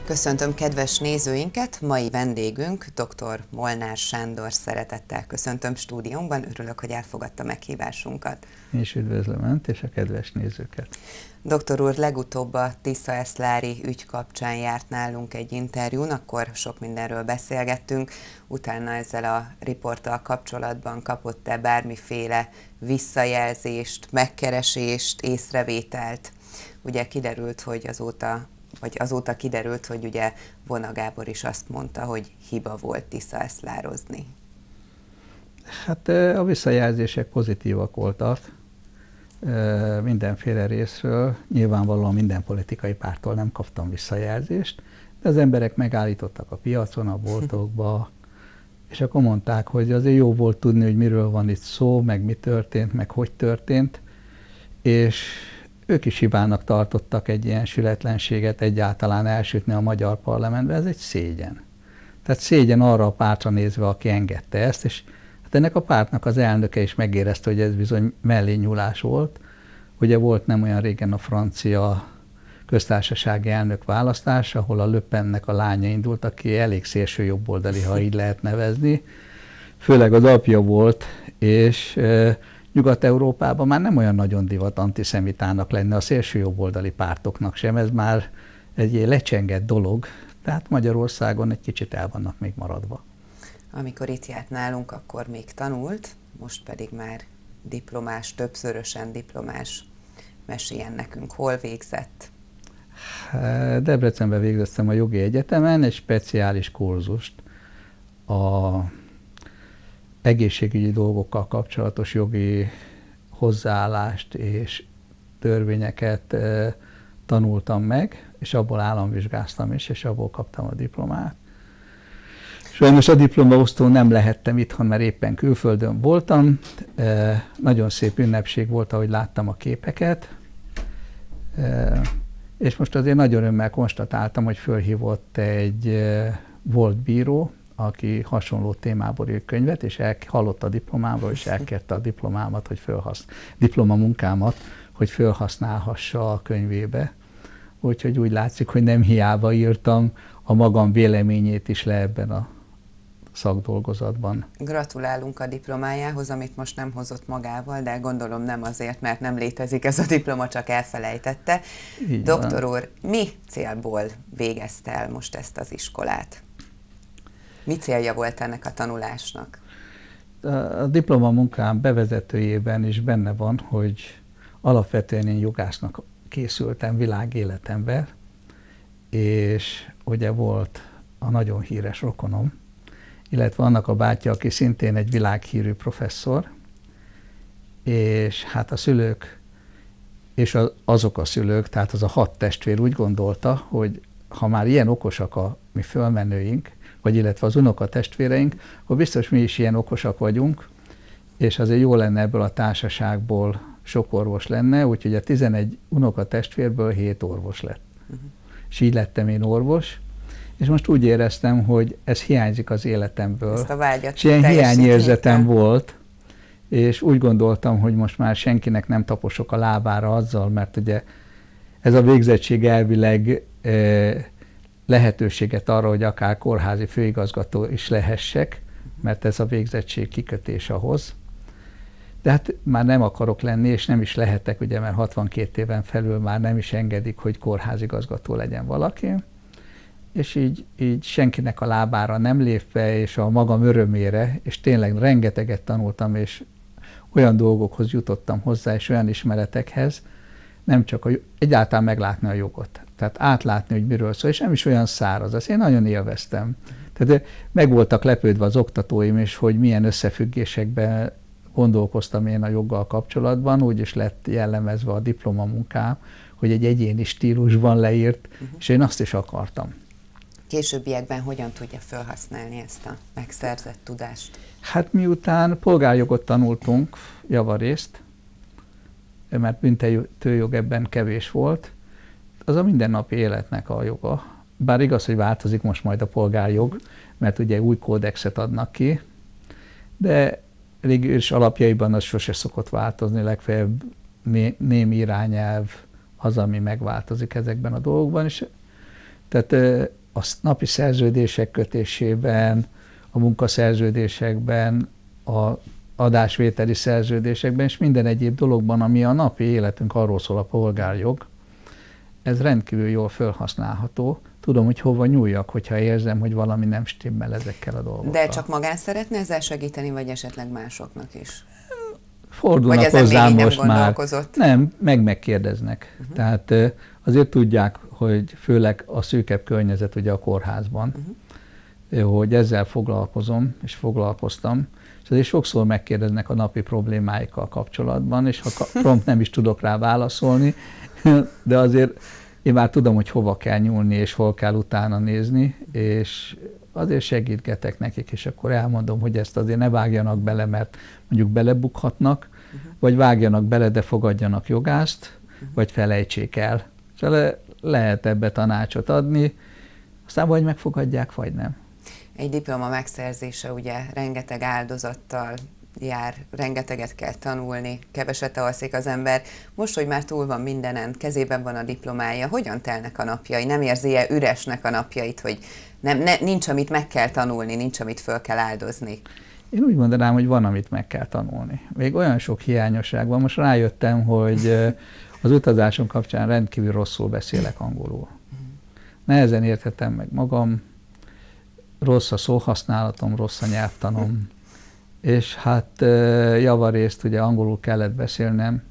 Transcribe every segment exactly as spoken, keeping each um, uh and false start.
Köszöntöm kedves nézőinket, mai vendégünk dr. Molnár Sándor, szeretettel köszöntöm stúdiónkban, örülök, hogy elfogadta meghívásunkat. Én is üdvözlöm Önt és a kedves nézőket. Doktor úr, legutóbb a Tisza-Eszlári ügy kapcsán járt nálunk egy interjún, akkor sok mindenről beszélgettünk, utána ezzel a riporttal kapcsolatban kapott-e bármiféle visszajelzést, megkeresést, észrevételt? Ugye kiderült, hogy azóta vagy azóta kiderült, hogy ugye Vona Gábor is azt mondta, hogy hiba volt Tisza-Eszlározni. Hát a visszajelzések pozitívak voltak mindenféle részről. Nyilvánvalóan minden politikai párttól nem kaptam visszajelzést, de az emberek megállítottak a piacon, a boltokba, és akkor mondták, hogy azért jó volt tudni, hogy miről van itt szó, meg mi történt, meg hogy történt, és ők is hibának tartottak egy ilyen sületlenséget egyáltalán elsütni a magyar parlamentbe, ez egy szégyen. Tehát szégyen arra a pártra nézve, aki engedte ezt, és hát ennek a pártnak az elnöke is megérezte, hogy ez bizony mellényúlás volt. Ugye volt nem olyan régen a francia köztársasági elnök választás, ahol a Le Pennek a lánya indult, aki elég szélső jobboldali, ha így lehet nevezni. Főleg az apja volt, és Nyugat-Európában már nem olyan nagyon divat antiszemitának lenne, a szélső jobboldali pártoknak sem, ez már egy lecsengett dolog, tehát Magyarországon egy kicsit el vannak még maradva. Amikor itt járt nálunk, akkor még tanult, most pedig már diplomás, többszörösen diplomás. Meséljen nekünk, hol végzett? Debrecenben végeztem a jogi egyetemen egy speciális kurzust, a egészségügyi dolgokkal kapcsolatos jogi hozzáállást és törvényeket e, tanultam meg, és abból államvizsgáztam is, és abból kaptam a diplomát. Sajnos a diplomaosztón nem lehettem itthon, mert éppen külföldön voltam. E, nagyon szép ünnepség volt, ahogy láttam a képeket. E, és most azért nagy örömmel konstatáltam, hogy fölhívott egy e, volt bíró, aki hasonló témából írt könyvet, és el, hallott a diplomámról, és elkérte a diplomámat, hogy fölhasz, diplomamunkámat, hogy felhasználhassa a könyvébe. Úgyhogy úgy látszik, hogy nem hiába írtam a magam véleményét is le ebben a szakdolgozatban. Gratulálunk a diplomájához, amit most nem hozott magával, de gondolom nem azért, mert nem létezik ez a diploma, csak elfelejtette. Így Doktor van. Úr, mi célból végezte el most ezt az iskolát? Mi célja volt ennek a tanulásnak? A diplomamunkám bevezetőjében is benne van, hogy alapvetően én jogásznak készültem világéletemben, és ugye volt a nagyon híres rokonom, illetve annak a bátyja, aki szintén egy világhírű professzor, és hát a szülők, és azok a szülők, tehát az a hat testvér úgy gondolta, hogy ha már ilyen okosak a mi fölmenőink, vagy illetve az unoka testvéreink, akkor biztos mi is ilyen okosak vagyunk, és azért jó lenne ebből a társaságból sok orvos lenne, úgyhogy a tizenegy unoka testvérből hét orvos lett. Uh-huh. És így lettem én orvos, és most úgy éreztem, hogy ez hiányzik az életemből. Ezt a vágyat és ilyen hiányérzetem volt, és úgy gondoltam, hogy most már senkinek nem taposok a lábára azzal, mert ugye ez a végzettség elvileg eh, lehetőséget arra, hogy akár kórházi főigazgató is lehessek, mert ez a végzettség kikötés ahhoz. De hát már nem akarok lenni, és nem is lehetek, ugye, mert hatvankét éven felül már nem is engedik, hogy kórházigazgató legyen valaki. És így, így senkinek a lábára nem lépve, és a magam örömére, és tényleg rengeteget tanultam, és olyan dolgokhoz jutottam hozzá, és olyan ismeretekhez, nem csak a, egyáltalán meglátni a jogot. Tehát átlátni, hogy miről szól, és nem is olyan száraz. Azt én nagyon élveztem. Tehát meg voltak lepődve az oktatóim is, hogy milyen összefüggésekben gondolkoztam én a joggal kapcsolatban, úgy is lett jellemezve a diplomamunkám, hogy egy egyéni stílusban leírt, uh-huh. és én azt is akartam. Későbbiekben hogyan tudja felhasználni ezt a megszerzett tudást? Hát miután polgárjogot tanultunk javarészt, mert büntetőjog ebben kevés volt, az a mindennapi életnek a joga. Bár igaz, hogy változik most majd a polgárjog, mert ugye új kódexet adnak ki, de végül is alapjaiban az sose szokott változni, legfeljebb némi irányelv az, ami megváltozik ezekben a dolgokban. És, tehát a napi szerződések kötésében, a munkaszerződésekben, a adásvételi szerződésekben, és minden egyéb dologban, ami a napi életünk, arról szól a polgárjog, ez rendkívül jól felhasználható. Tudom, hogy hova nyúljak, hogyha érzem, hogy valami nem stimmel ezekkel a dolgokkal. De csak magán szeretne ezzel segíteni, vagy esetleg másoknak is? Fordulnak hozzám most már. Nem, meg megkérdeznek. Uh-huh. Tehát azért tudják, hogy főleg a szűkebb környezet ugye a kórházban, uh-huh. hogy ezzel foglalkozom, és foglalkoztam, és azért sokszor megkérdeznek a napi problémáikkal kapcsolatban, és ha prompt nem is tudok rá válaszolni, de azért én már tudom, hogy hova kell nyúlni, és hol kell utána nézni, és azért segítgetek nekik, és akkor elmondom, hogy ezt azért ne vágjanak bele, mert mondjuk belebukhatnak, uh-huh. vagy vágjanak bele, de fogadjanak jogászt, uh-huh. vagy felejtsék el. Szóval lehet ebbe tanácsot adni, aztán vagy megfogadják, vagy nem. Egy diploma megszerzése ugye rengeteg áldozattal jár, rengeteget kell tanulni, keveset alszik az ember. Most, hogy már túl van mindenen, kezében van a diplomája, hogyan telnek a napjai? Nem érzi-e üresnek a napjait, hogy nem, ne, nincs, amit meg kell tanulni, nincs, amit föl kell áldozni? Én úgy mondanám, hogy van, amit meg kell tanulni. Még olyan sok hiányosság van. Most rájöttem, hogy az utazásom kapcsán rendkívül rosszul beszélek angolul. Nehezen érthetem meg magam, rossz a szóhasználatom, rossz a nyelvtanom, és hát javarészt ugye angolul kellett beszélnem,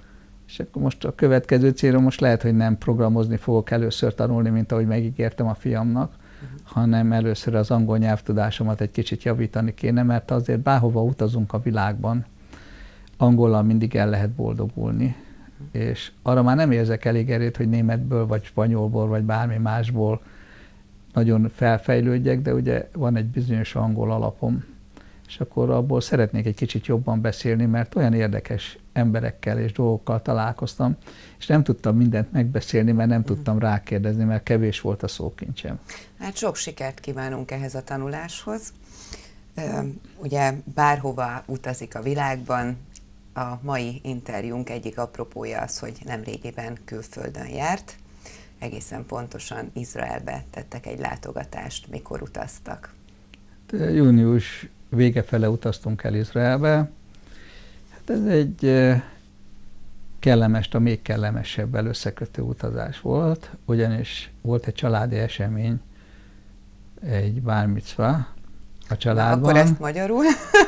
és akkor most a következő célom most lehet, hogy nem programozni fogok először tanulni, mint ahogy megígértem a fiamnak, uh-huh. hanem először az angol nyelvtudásomat egy kicsit javítani kéne, mert azért bárhova utazunk a világban, angollal mindig el lehet boldogulni, uh-huh. és arra már nem érzek elég erőt, hogy németből, vagy spanyolból, vagy bármi másból nagyon felfejlődjek, de ugye van egy bizonyos angol alapom, és akkor abból szeretnék egy kicsit jobban beszélni, mert olyan érdekes emberekkel és dolgokkal találkoztam, és nem tudtam mindent megbeszélni, mert nem tudtam rákérdezni, mert kevés volt a szókincsem. Hát sok sikert kívánunk ehhez a tanuláshoz. Ugye bárhova utazik a világban, a mai interjúnk egyik apropója az, hogy nemrégiben külföldön járt. Egészen pontosan Izraelbe tettek egy látogatást. Mikor utaztak? Június vége fele utaztunk el Izraelbe. Hát ez egy kellemes, a még kellemesebbel összekötő utazás volt, ugyanis volt egy családi esemény, egy bár micva a családban. Na, akkor ezt magyarul?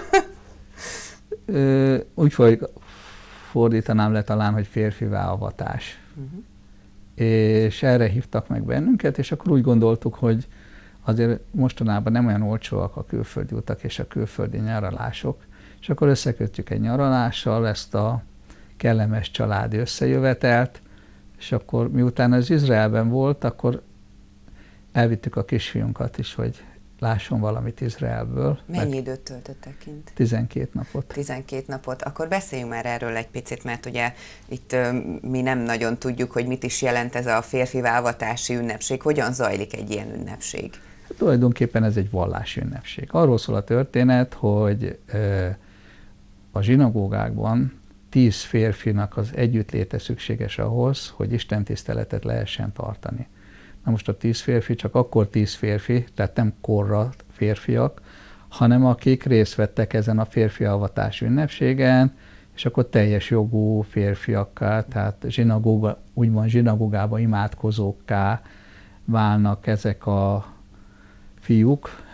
Úgy fordítanám le talán, hogy férfivá avatás. Uh-huh. És erre hívtak meg bennünket, és akkor úgy gondoltuk, hogy azért mostanában nem olyan olcsóak a külföldi utak és a külföldi nyaralások, és akkor összekötjük egy nyaralással ezt a kellemes családi összejövetelt, és akkor miután az Izraelben volt, akkor elvittük a kisfiunkat is, hogy lásson valamit Izraelből. Mennyi időt töltöttek kint? tizenkét napot. tizenkét napot. Akkor beszéljünk már erről egy picit, mert ugye itt ö, mi nem nagyon tudjuk, hogy mit is jelent ez a férfivá avatási ünnepség. Hogyan zajlik egy ilyen ünnepség? Hát, tulajdonképpen ez egy vallási ünnepség. Arról szól a történet, hogy ö, a zsinagógákban tíz férfinak az együttléte szükséges ahhoz, hogy istentiszteletet lehessen tartani. Na most a tíz férfi csak akkor tíz férfi, tehát nem korra férfiak, hanem akik részt vettek ezen a férfi avatás ünnepségen, és akkor teljes jogú férfiakká, tehát zsinagóga, úgymond zsinagógába imádkozókká válnak ezek a fiúk.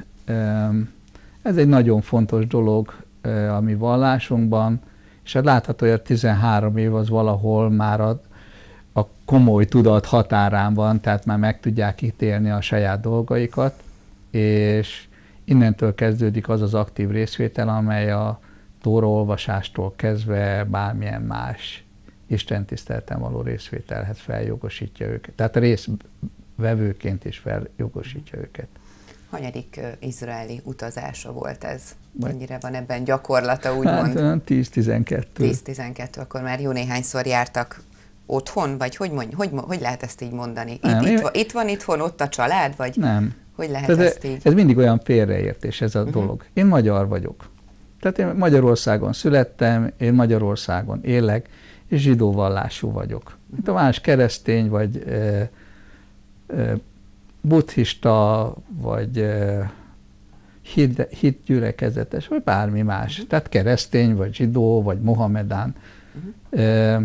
Ez egy nagyon fontos dolog a mi vallásunkban, és hát látható, hogy a tizenhárom év az valahol már a a komoly tudat határán van, tehát már meg tudják ítélni a saját dolgaikat, és innentől kezdődik az az aktív részvétel, amely a tóraolvasástól kezdve bármilyen más istentiszteleten való részvételhez feljogosítja őket. Tehát a részvevőként is feljogosítja őket. Hanyadik uh, izraeli utazása volt ez? Mennyire van ebben gyakorlata, úgymond? Hát tíz-tizenkettő. tíz-tizenkettő, akkor már jó néhányszor jártak otthon, vagy hogy, mondj, hogy, hogy lehet ezt így mondani? Itt, Nem, itt, itt van itthon, ott a család, vagy nem. Hogy lehet Tehát ezt így? Ez mindig olyan félreértés ez a uh-huh. dolog. Én magyar vagyok. Tehát én Magyarországon születtem, én Magyarországon élek, és zsidó vallású vagyok. Mint a más keresztény, vagy e, e, buddhista, vagy hit, hitgyülekezetes, vagy bármi más. Uh-huh. Tehát keresztény, vagy zsidó, vagy mohamedán. Uh-huh. E,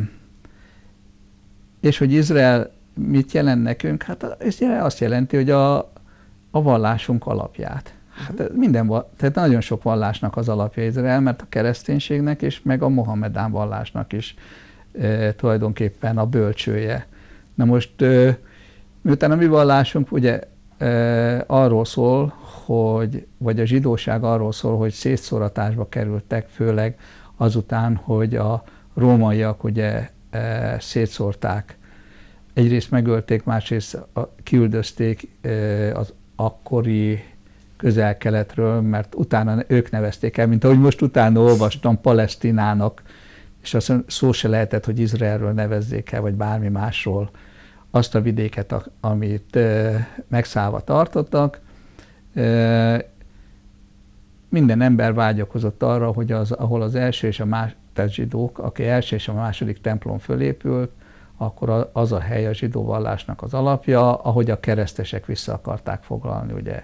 és hogy Izrael mit jelent nekünk? Hát Izrael azt jelenti, hogy a, a vallásunk alapját. Hát uh-huh. minden, tehát nagyon sok vallásnak az alapja Izrael, mert a kereszténységnek és meg a mohamedán vallásnak is e, tulajdonképpen a bölcsője. Na most, e, miután a mi vallásunk ugye e, arról szól, hogy, vagy a zsidóság arról szól, hogy szétszóratásba kerültek, főleg azután, hogy a rómaiak ugye e, szétszórták. Egyrészt megölték, másrészt kiüldözték e, az akkori Közel-Keletről, mert utána ők nevezték el, mint ahogy most utána olvastam, Palesztinának, és azt szó se lehetett, hogy Izraelről nevezzék el, vagy bármi másról azt a vidéket, amit e, megszállva tartottak. E, minden ember vágyakozott arra, hogy az, ahol az első és a második, tehát zsidók, aki első és a második templom fölépült, akkor az a hely a zsidó vallásnak az alapja, ahogy a keresztesek vissza akarták foglalni, ugye,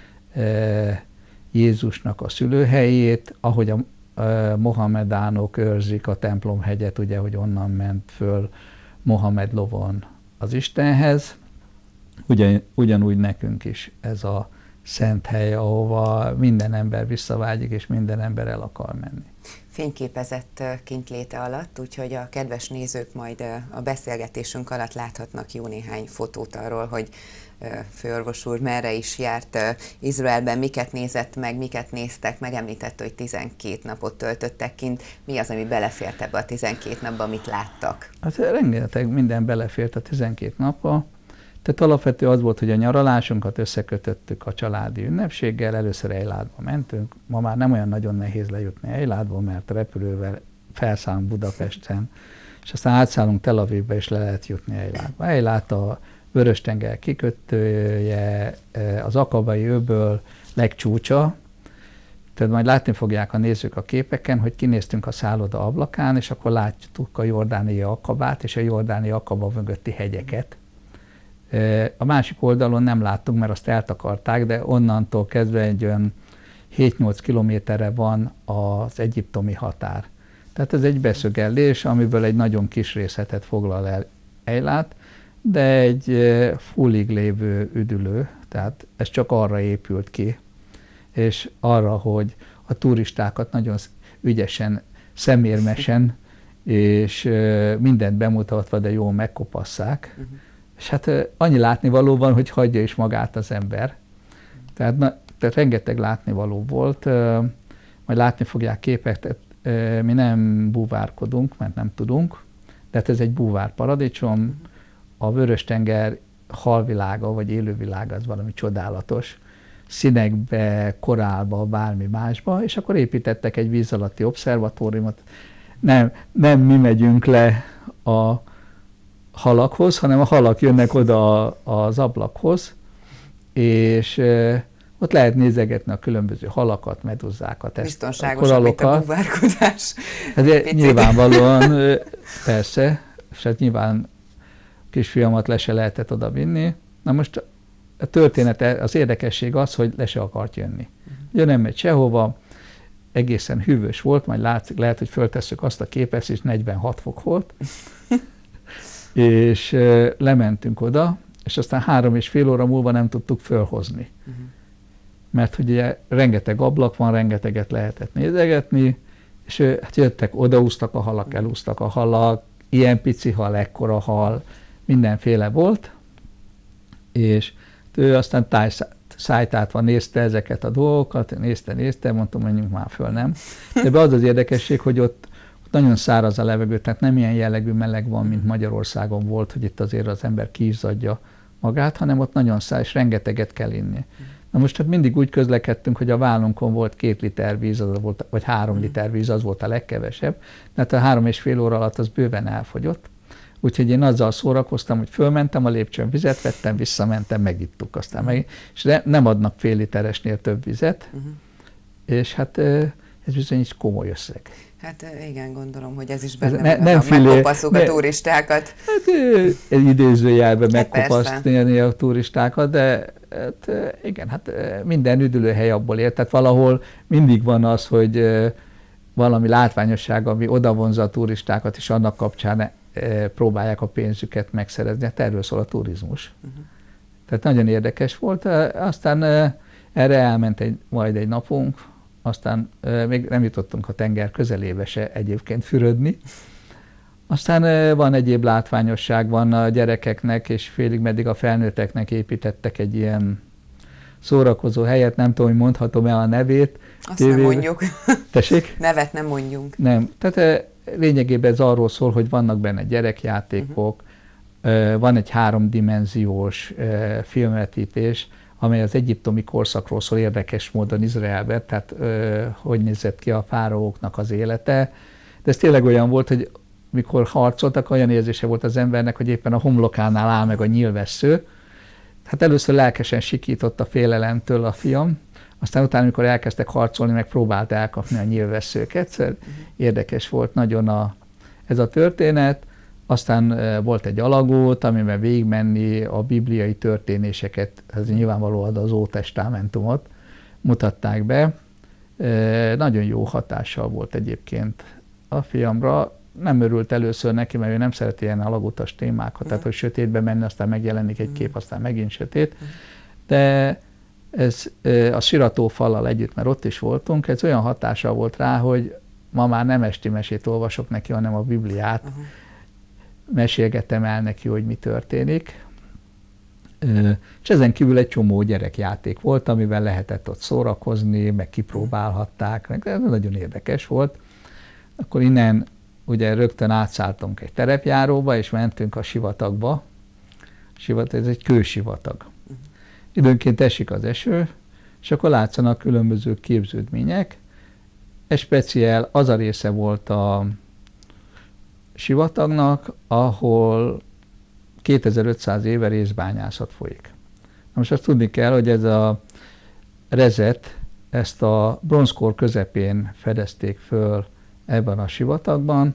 e, Jézusnak a szülőhelyét, ahogy a e, mohamedánok őrzik a templomhegyet, ugye, hogy onnan ment föl Mohamed lovon az Istenhez. Ugyan, ugyanúgy nekünk is ez a szent hely, ahova minden ember visszavágyik, és minden ember el akar menni. Fényképezett kintléte alatt, úgyhogy a kedves nézők majd a beszélgetésünk alatt láthatnak jó néhány fotót arról, hogy főorvos úr merre is járt Izraelben, miket nézett meg, miket néztek, megemlítette, hogy tizenkét napot töltöttek kint. Mi az, ami belefért ebbe a tizenkét napba, amit láttak? Hát rengeteg minden belefért a tizenkét napba. Tehát alapvető az volt, hogy a nyaralásunkat összekötöttük a családi ünnepséggel, először Eilatba mentünk, ma már nem olyan nagyon nehéz lejutni Eilatba, mert repülővel felszállunk Budapesten, és aztán átszállunk Tel Avivba, és le lehet jutni Eilatba. Eilat a Vörös-tenger kikötője, az Akabai öböl legcsúcsa, tehát majd látni fogják a nézők a képeken, hogy kinéztünk a szálloda ablakán, és akkor látjuk a jordániai Akabát és a jordániai Akaba mögötti hegyeket. A másik oldalon nem láttunk, mert azt eltakarták, de onnantól kezdve egy olyan hét-nyolc kilométerre van az egyiptomi határ. Tehát ez egy beszögellés, amiből egy nagyon kis részletet foglal el Eilat, de egy fullig lévő üdülő, tehát ez csak arra épült ki, és arra, hogy a turistákat nagyon ügyesen, szemérmesen, és mindent bemutatva, de jól megkopasszák. Uh-huh. És hát annyi látnivaló van, hogy hagyja is magát az ember. Tehát, na, tehát rengeteg látnivaló volt, majd látni fogják képeket, mi nem búvárkodunk, mert nem tudunk, de hát ez egy búvár paradicsom, a Vörös-tenger halvilága, vagy élővilága, az valami csodálatos, színekbe, korálba, bármi másba, és akkor építettek egy víz alatti obszervatóriumot. Nem, nem mi megyünk le a halakhoz, hanem a halak jönnek oda az ablakhoz, és ott lehet nézegetni a különböző halakat, meduzákat, biztonságosabb, mint a búvárkodás. Hát nyilvánvalóan, persze, és hát nyilván kisfiamat le se lehetett oda vinni. Na most a történet, az érdekesség az, hogy le se akart jönni. Ugye nem megy sehova, egészen hűvös volt, majd látszik, lehet, hogy föltesszük azt a képet, és negyvenhat fok volt, és lementünk oda, és aztán három és fél óra múlva nem tudtuk fölhozni. Uh-huh. Mert ugye rengeteg ablak van, rengeteget lehetett nézegetni, és hát jöttek, odaúztak a halak, elúztak a halak, ilyen pici hal, ekkora hal, mindenféle volt, és ő aztán szájtátva nézte ezeket a dolgokat, nézte, nézte, mondtam, menjünk már föl, nem? De az az érdekesség, hogy ott, ott nagyon száraz a levegő, tehát nem ilyen jellegű meleg van, mint Magyarországon volt, hogy itt azért az ember kiizzadja magát, hanem ott nagyon száraz, és rengeteget kell inni. Na most hát mindig úgy közlekedtünk, hogy a vállunkon volt két liter víz, az volt, vagy három liter víz, az volt a legkevesebb, mert a három és fél óra alatt az bőven elfogyott. Úgyhogy én azzal szórakoztam, hogy fölmentem a lépcsőn, vizet vettem, visszamentem, megittuk aztán meg, és nem adnak fél literesnél több vizet, uh-huh. és hát ez ez bizony egy komoly összeg. Hát igen, gondolom, hogy ez is benne ne, van, nem megkopasszuk a turistákat. Hát egy idézőjelben hát megkopasztani a turistákat, de hát, igen, hát minden üdülőhely abból él. Tehát valahol mindig van az, hogy valami látványosság, ami odavonza a turistákat, és annak kapcsán próbálják a pénzüket megszerezni. Hát erről szól a turizmus. Uh-huh. Tehát nagyon érdekes volt. Aztán erre elment egy, majd egy napunk, aztán még nem jutottunk a tenger közelébe se egyébként fürödni. Aztán van egyéb látványosság, van a gyerekeknek, és félig meddig a felnőtteknek építettek egy ilyen szórakozó helyet, nem tudom, hogy mondhatom-e a nevét. Azt tévé... nem mondjuk. Tessék? Nevet nem mondjunk. Nem. Tehát lényegében ez arról szól, hogy vannak benne gyerekjátékok, uh-huh. van egy háromdimenziós filmvetítés, amely az egyiptomi korszakról szól érdekes módon Izraelben, tehát ö, hogy nézett ki a fáraóknak az élete. De ez tényleg olyan volt, hogy mikor harcoltak, olyan érzése volt az embernek, hogy éppen a homlokánál áll meg a nyílvessző. Hát először lelkesen sikított a félelemtől a fiam, aztán utána, amikor elkezdtek harcolni, meg próbált elkapni a nyílvesszőket. Szóval érdekes volt nagyon a, ez a történet. Aztán volt egy alagút, amiben végigmenni a bibliai történéseket, ez nyilvánvalóan az Ótestamentumot mutatták be. Nagyon jó hatással volt egyébként a fiamra. Nem örült először neki, mert ő nem szereti ilyen alagutas témákat, tehát hogy sötétbe menni, aztán megjelenik egy kép, aztán megint sötét. De ez a siratófallal együtt, mert ott is voltunk, ez olyan hatással volt rá, hogy ma már nem esti mesét olvasok neki, hanem a Bibliát. Uh-huh. Mesélgetem el neki, hogy mi történik. És ezen kívül egy csomó gyerekjáték volt, amivel lehetett ott szórakozni, meg kipróbálhatták. Ez nagyon érdekes volt. Akkor innen ugye rögtön átszálltunk egy terepjáróba, és mentünk a sivatagba. Sivatag, ez egy kősivatag. Időnként esik az eső, és akkor látszanak különböző képződmények. Ez speciál az a része volt a sivatagnak, ahol kétezer-ötszáz éve részbányászat folyik. Na most azt tudni kell, hogy ez a rezet, ezt a bronzkor közepén fedezték föl ebben a sivatagban,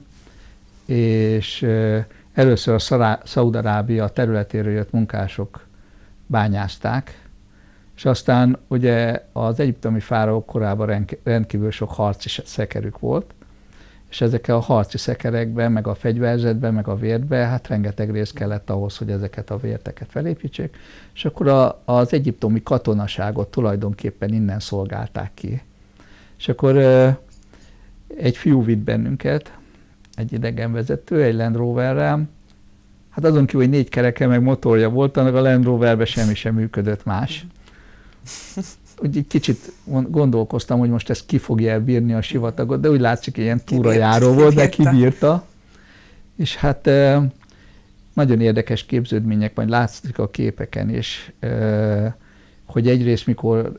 és először a Szaúd-Arábia területéről jött munkások bányázták, és aztán ugye az egyiptomi fáraók korában rendkívül sok harci szekerük volt, és ezek a harci szekerekben, meg a fegyverzetben, meg a vértben, hát rengeteg rész kellett ahhoz, hogy ezeket a vérteket felépítsék, és akkor a, az egyiptomi katonaságot tulajdonképpen innen szolgálták ki. És akkor egy fiú vitt bennünket, egy idegenvezető, egy Land Roverrel, hát azon kívül, hogy négy kereke meg motorja volt, annak a Land Roverben semmi sem működött más. Úgy egy kicsit gondolkoztam, hogy most ezt ki fogja elbírni a sivatagot, de úgy látszik, ilyen túrajáró volt, de kibírta. És hát nagyon érdekes képződmények, majd látszik a képeken is, hogy egyrészt mikor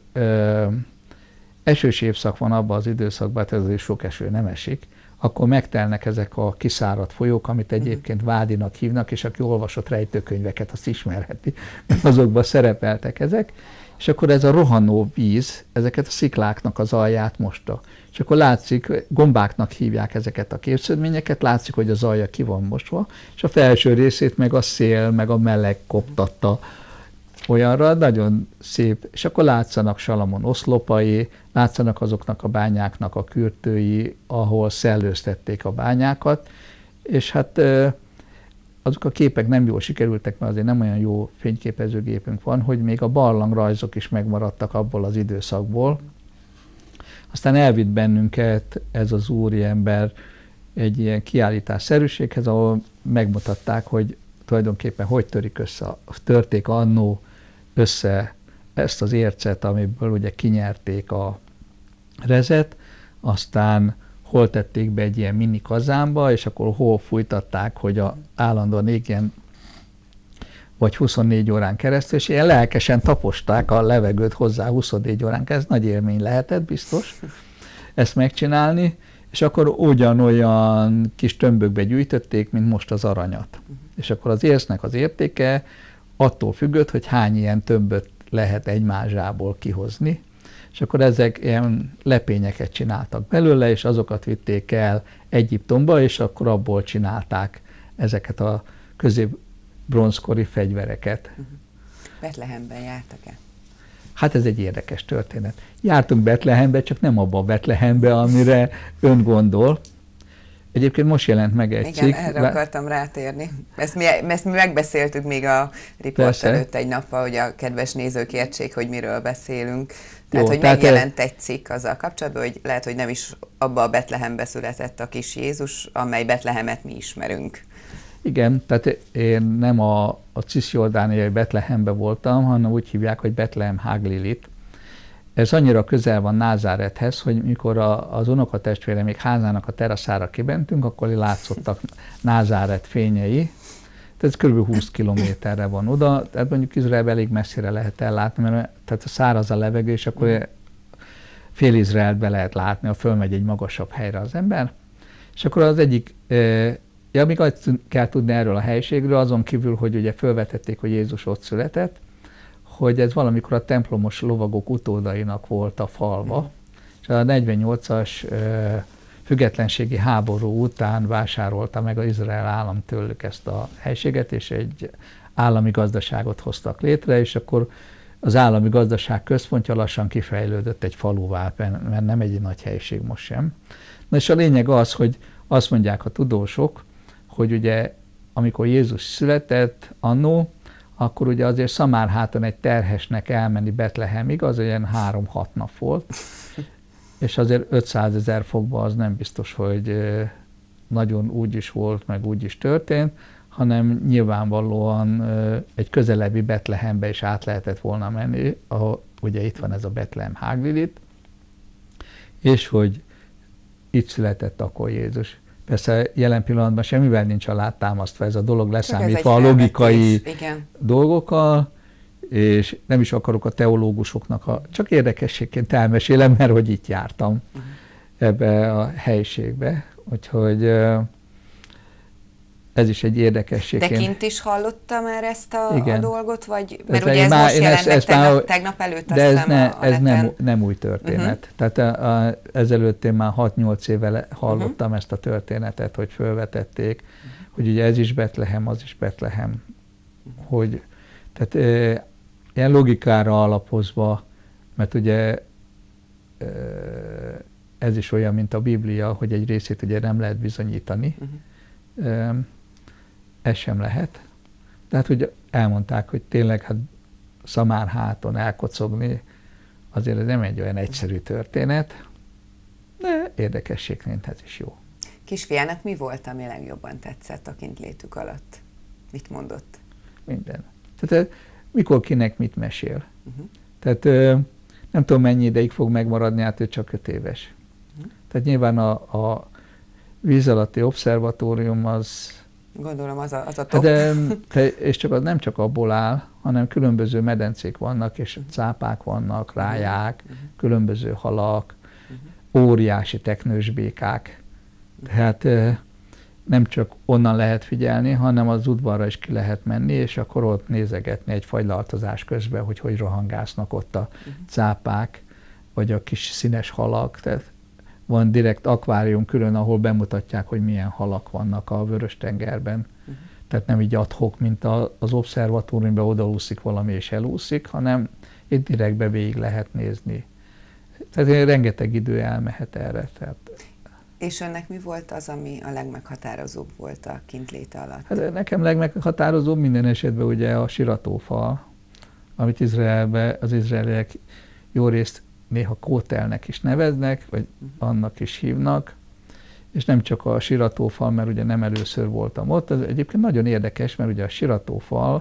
esős évszak van abban az időszakban, hát azért sok eső nem esik, akkor megtelnek ezek a kiszáradt folyók, amit egyébként Vádinak hívnak, és aki olvasott rejtőkönyveket, azt ismerheti, mert azokban szerepeltek ezek, és akkor ez a rohanó víz, ezeket a szikláknak az alját mosta. És akkor látszik, gombáknak hívják ezeket a képződményeket, látszik, hogy az alja ki van mosva, és a felső részét meg a szél, meg a meleg koptatta olyanra, nagyon szép. És akkor látszanak Salamon oszlopai, látszanak azoknak a bányáknak a kürtői, ahol szellőztették a bányákat, és hát azok a képek nem jól sikerültek, mert azért nem olyan jó fényképezőgépünk van, hogy még a barlangrajzok is megmaradtak abból az időszakból. Aztán elvitt bennünket ez az úriember egy ilyen kiállításszerűséghez, ahol megmutatták, hogy tulajdonképpen hogy törik össze, törték annó össze ezt az ércet, amiből ugye kinyerték a rezet, aztán hol tették be egy ilyen mini kazánba, és akkor hol fújtatták, hogy a állandóan égjen vagy huszonnégy órán keresztül, és ilyen lelkesen taposták a levegőt hozzá huszonnégy órán keresztül. Ez nagy élmény lehetett biztos ezt megcsinálni, és akkor ugyanolyan kis tömbökbe gyűjtötték, mint most az aranyat. Uh-huh. És akkor az ércnek az értéke attól függött, hogy hány ilyen tömböt lehet egymázsából kihozni. és akkor ezek ilyen lepényeket csináltak belőle, és azokat vitték el Egyiptomba, és akkor abból csinálták ezeket a közép-bronzkori fegyvereket. Uh-huh. Betlehemben jártak-e? Hát ez egy érdekes történet. Jártunk Betlehembe, csak nem abba a Betlehembe, amire ön gondol. Egyébként most jelent meg egy Igen, cikk. erre akartam rátérni. Ezt mi, ezt mi megbeszéltük még a riport Persze. előtt egy nappal, hogy a kedves nézők értsék, hogy miről beszélünk. Tehát, Jó, hogy tehát megjelent egy cikk azzal kapcsolatban, hogy lehet, hogy nem is abba a Betlehembe született a kis Jézus, amely Betlehemet mi ismerünk. Igen, tehát én nem a, a cisjordániai Betlehembe voltam, hanem úgy hívják, hogy Betlehem Haglilit. Ez annyira közel van Názárethez, hogy mikor a, az unokatestvére még házának a teraszára kibentünk, akkor látszottak Názáret fényei. Tehát ez kb. húsz kilométerre van oda, tehát mondjuk Izraelbe elég messzire lehet ellátni, mert tehát a száraz a levegő, és akkor fél Izraelt be lehet látni, ha fölmegy egy magasabb helyre az ember. És akkor az egyik, ja, még azt kell tudni erről a helyiségről, azon kívül, hogy ugye fölvetették, hogy Jézus ott született, hogy ez valamikor a templomos lovagok utódainak volt a falva, mm. és a negyvennyolcas függetlenségi háború után vásárolta meg az Izrael állam tőlük ezt a helységet, és egy állami gazdaságot hoztak létre, és akkor az állami gazdaság központja lassan kifejlődött egy faluvá, mert nem egy nagy helység most sem. Na és a lényeg az, hogy azt mondják a tudósok, hogy ugye amikor Jézus született annó, akkor ugye azért Szamárháton egy terhesnek elmenni Betlehemig, az olyan három-hat nap volt, és azért ötszázezer fokban az nem biztos, hogy nagyon úgy is volt, meg úgy is történt, hanem nyilvánvalóan egy közelebbi Betlehembe is át lehetett volna menni, ahol ugye itt van ez a Betlehem Haglilit, és hogy itt született akkor Jézus. Persze jelen pillanatban semmivel nincs alátámasztva ez a dolog, leszámítva a logikai Igen. dolgokkal, és nem is akarok a teológusoknak, a, csak érdekességként elmesélem, mert hogy itt jártam uh-huh. ebbe a helyiségbe. Úgyhogy ez is egy érdekesség. De kint is hallotta már ezt a, a dolgot? Vagy, mert ez ugye ez már, most jelent meg tegnap, már, tegnap előtt, de ez, ne, a, a ez nem, nem új történet. Uh-huh. Tehát a, a, ezelőtt én már hat-nyolc éve hallottam uh-huh. ezt a történetet, hogy fölvetették, uh-huh. hogy ugye ez is Betlehem, az is Betlehem. Uh-huh. Hogy, tehát e, ilyen logikára alapozva, mert ugye e, ez is olyan, mint a Biblia, hogy egy részét ugye nem lehet bizonyítani. Uh-huh. E, ez sem lehet. Tehát, hogy elmondták, hogy tényleg hát Szamárháton elkocogni, azért ez nem egy olyan egyszerű történet, de érdekességként ez is jó. Kisfiának mi volt, ami legjobban tetszett a kintlétük alatt? Mit mondott? Minden. Tehát mikor kinek mit mesél. Uh-huh. Tehát nem tudom, mennyi ideig fog megmaradni, hát ő csak öt éves. Uh-huh. Tehát nyilván a, a víz alatti obszervatórium az Gondolom az a, az a top. De, de, és csak az nem csak abból áll, hanem különböző medencék vannak, és cápák vannak, ráják, uh-huh. különböző halak, uh-huh. óriási teknős békák. Tehát nem csak onnan lehet figyelni, hanem az udvarra is ki lehet menni, és akkor ott nézegetni egy fagylaltozás közben, hogy hogy rohangásznak ott a uh-huh. cápák, vagy a kis színes halak. Tehát van direkt akvárium külön, ahol bemutatják, hogy milyen halak vannak a Vörös-tengerben. Uh-huh. Tehát nem így ad hoc, mint a, az obszervatóriumban odaúszik valami és elúszik, hanem itt direktbe végig lehet nézni. Tehát rengeteg idő elmehet erre. Tehát... És önnek mi volt az, ami a legmeghatározóbb volt a kintléte alatt? Hát nekem legmeghatározóbb minden esetben ugye a siratófal, amit Izraelbe, az izraeliek jó részt néha kótelnek is neveznek, vagy annak is hívnak, és nem csak a siratófal, mert ugye nem először voltam ott, ez egyébként nagyon érdekes, mert ugye a siratófal,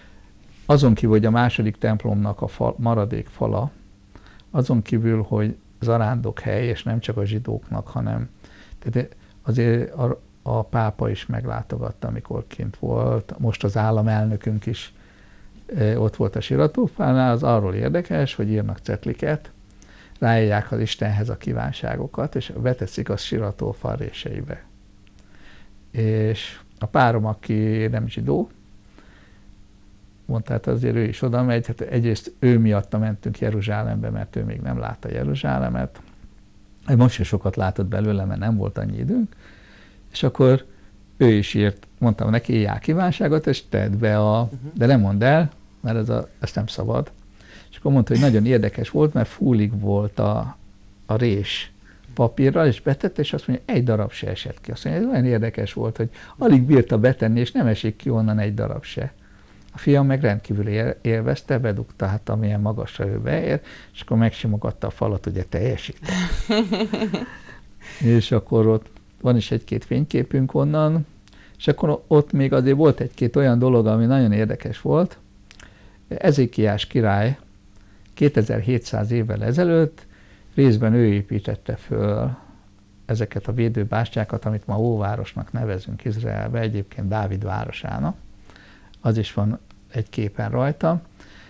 azon kívül, hogy a második templomnak a fal, maradék fala, azon kívül, hogy zarándokhely, és nem csak a zsidóknak, hanem tehát azért a, a pápa is meglátogatta, amikor kint volt, most az államelnökünk is e, ott volt a siratófálnál, az arról érdekes, hogy írnak cetliket, ráírják az Istenhez a kívánságokat, és beteszik a siratófal réseibe. És a párom, aki nem zsidó, mondta, hát azért ő is oda megy, hát egyrészt ő miatta mentünk Jeruzsálembe, mert ő még nem látta Jeruzsálemet. Most is sokat látott belőle, mert nem volt annyi időnk, és akkor ő is írt, mondtam neki, írjál kívánságot, és tedd be a, uh-huh. de nem mondd el, mert ez a, ezt nem szabad. És akkor mondta, hogy nagyon érdekes volt, mert fúlig volt a, a rés papírral, és betette, és azt mondja, egy darab se esett ki. Azt mondja, ez olyan érdekes volt, hogy alig bírta betenni, és nem esik ki onnan egy darab se. A fiam meg rendkívül élvezte, bedugta, hát amilyen magasra ő beér, és akkor megsimogatta a falat, ugye teljesített. És akkor ott van is egy-két fényképünk onnan, és akkor ott még azért volt egy-két olyan dolog, ami nagyon érdekes volt. Ezékiás király kétezer-hétszáz évvel ezelőtt részben ő építette föl ezeket a védőbástyákat, amit ma Óvárosnak nevezünk Izraelbe, egyébként Dávid városának. Az is van egy képen rajta.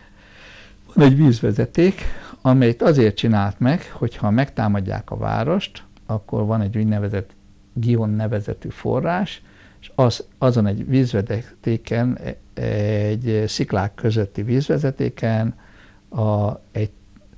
Van egy vízvezeték, amelyet azért csinált meg, hogyha megtámadják a várost, akkor van egy úgynevezett Gion nevezetű forrás, és az, azon egy vízvezetéken, egy sziklák közötti vízvezetéken a, egy,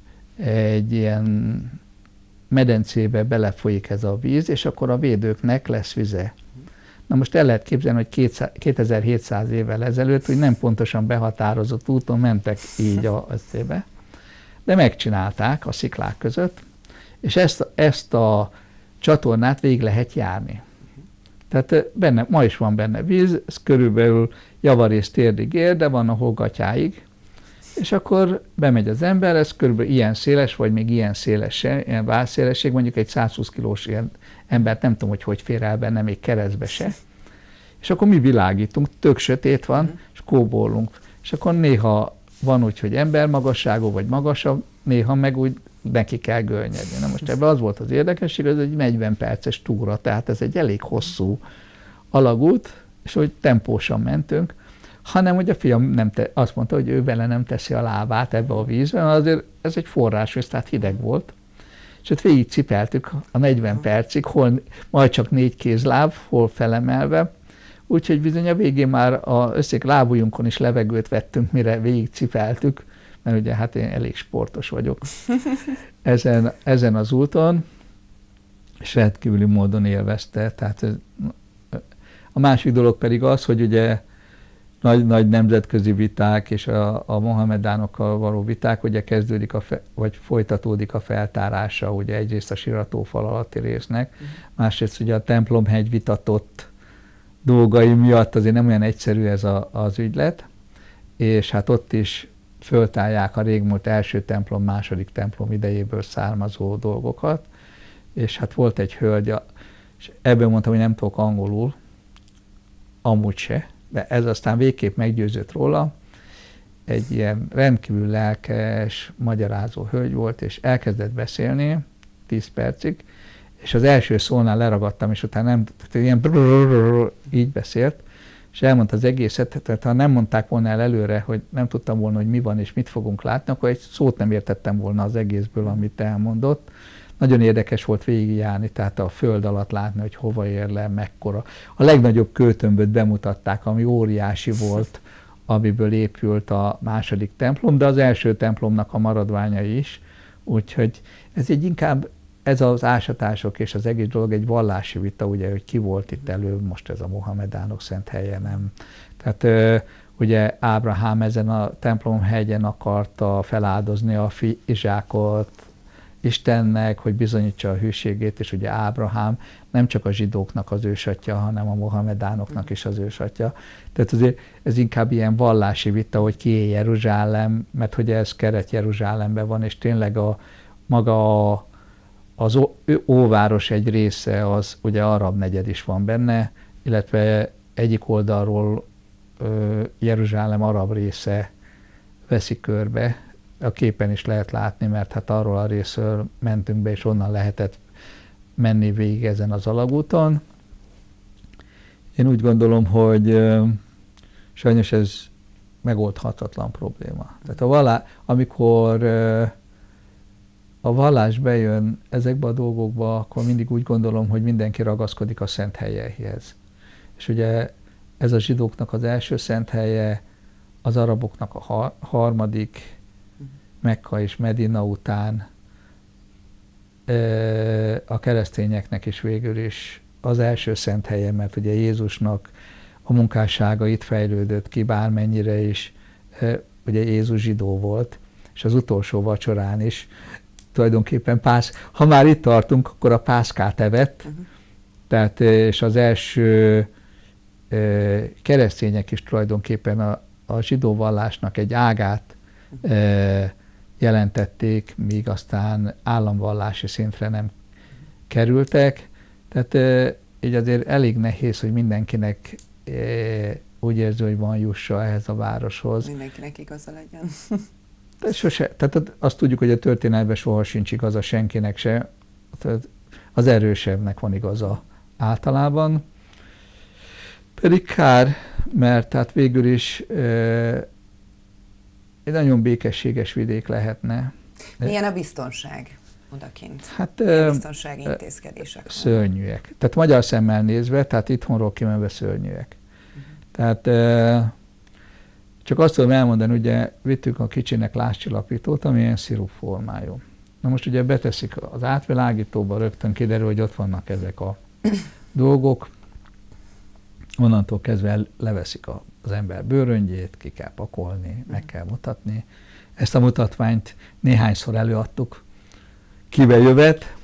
egy ilyen medencébe belefolyik ez a víz, és akkor a védőknek lesz vize. Na most el lehet képzelni, hogy kétezer-hétszáz évvel ezelőtt, hogy nem pontosan behatározott úton mentek így a összébe, de megcsinálták a sziklák között, és ezt, ezt a csatornát végig lehet járni. Tehát benne, ma is van benne víz, ez körülbelül javarészt térdig ér, de van a hógatyáig, és akkor bemegy az ember, ez körülbelül ilyen széles, vagy még ilyen széles, ilyen válszélesség, mondjuk egy százhúsz kilós ilyen embert nem tudom, hogy hogy fér el benne, még keresztbe se. És akkor mi világítunk, tök sötét van, és kóborlunk. És akkor néha van úgy, hogy embermagasságú, vagy magasabb, néha meg úgy neki kell görnyedni. Na most ebben az volt az érdekesség, ez egy negyven perces túra, tehát ez egy elég hosszú alagút, és hogy tempósan mentünk, hanem hogy a fiam nem te, azt mondta, hogy ő bele nem teszi a lábát ebbe a vízbe, mert azért ez egy forrásvíz, tehát hideg volt. És ott végig cipeltük a negyven percig, hol majd csak négy kézláb, hol felemelve, úgyhogy bizony a végén már az összék lábujjunkon is levegőt vettünk, mire végig cipeltük, mert ugye hát én elég sportos vagyok ezen, ezen az úton, és rendkívüli módon élvezte. Tehát ez, a másik dolog pedig az, hogy ugye nagy, nagy nemzetközi viták és a, a mohamedánokkal való viták, ugye kezdődik, a fe, vagy folytatódik a feltárása, ugye egyrészt a siratófal alatti résznek, uh-huh. másrészt ugye a templomhegy vitatott dolgai miatt azért nem olyan egyszerű ez a, az ügylet, és hát ott is föltálják a régmúlt első templom, második templom idejéből származó dolgokat, és hát volt egy hölgy, és ebben mondtam, hogy nem tudok angolul, amúgy se, de ez aztán végképp meggyőzött róla, egy ilyen rendkívül lelkes, magyarázó hölgy volt, és elkezdett beszélni tíz percig, és az első szónál leragadtam, és utána nem, ilyen így beszélt, és elmondta az egészet, tehát ha nem mondták volna el előre, hogy nem tudtam volna, hogy mi van és mit fogunk látni, akkor egy szót nem értettem volna az egészből, amit elmondott. Nagyon érdekes volt végigjárni, tehát a föld alatt látni, hogy hova ér le, mekkora. A legnagyobb kőtömböt bemutatták, ami óriási volt, amiből épült a második templom, de az első templomnak a maradványai is. Úgyhogy ez így inkább, ez az ásatások és az egész dolog egy vallási vita, ugye, hogy ki volt itt elő, most ez a mohamedánok szent helye, nem. Tehát ugye Ábrahám ezen a templomhegyen akarta feláldozni a fi Izsákot Istennek, hogy bizonyítsa a hűségét, és ugye Ábrahám nem csak a zsidóknak az ősatja, hanem a mohamedánoknak is az ősatja. Tehát azért ez inkább ilyen vallási vita, hogy kié Jeruzsálem, mert hogy ez keret Jeruzsálemben van, és tényleg a maga a, az ó, óváros egy része, az ugye arab negyed is van benne, illetve egyik oldalról ö, Jeruzsálem arab része veszi körbe. A képen is lehet látni, mert hát arról a részről mentünk be, és onnan lehetett menni végig ezen az alagúton. Én úgy gondolom, hogy ö, sajnos ez megoldhatatlan probléma. Tehát a vallá, amikor ö, a vallás bejön ezekbe a dolgokba, akkor mindig úgy gondolom, hogy mindenki ragaszkodik a szent helyeihez. És ugye ez a zsidóknak az első szent helye, az araboknak a har- harmadik, Mekka és Medina után a keresztényeknek is végül is az első szent helye, mert ugye Jézusnak a munkássága itt fejlődött ki, bármennyire is, ugye Jézus zsidó volt, és az utolsó vacsorán is tulajdonképpen pász, ha már itt tartunk, akkor a pászkát evett, uh-huh. tehát, és az első keresztények is tulajdonképpen a, a zsidó vallásnak egy ágát uh-huh. jelentették, míg aztán államvallási szintre nem kerültek. Tehát így azért elég nehéz, hogy mindenkinek úgy érzi, hogy van jussa ehhez a városhoz. Mindenkinek igaza legyen. De sose, tehát azt tudjuk, hogy a történetben soha sincs igaza senkinek se. Tehát az erősebbnek van igaza általában. Pedig kár, mert tehát végül is egy nagyon békességes vidék lehetne. Milyen a biztonság odakint? Hát, Milyen biztonsági intézkedések? Szörnyűek. Tehát magyar szemmel nézve, tehát itthonról kimenve szörnyűek. Uh-huh. Tehát csak azt tudom elmondani, ugye vittük a kicsinek lázcsillapítót, ami ilyen szirup formájú. Na most ugye beteszik az átvilágítóba, rögtön kiderül, hogy ott vannak ezek a dolgok. Onnantól kezdve leveszik a az ember bőröngyét, ki kell pakolni, meg kell mutatni. Ezt a mutatványt néhányszor előadtuk. Kibe jövet.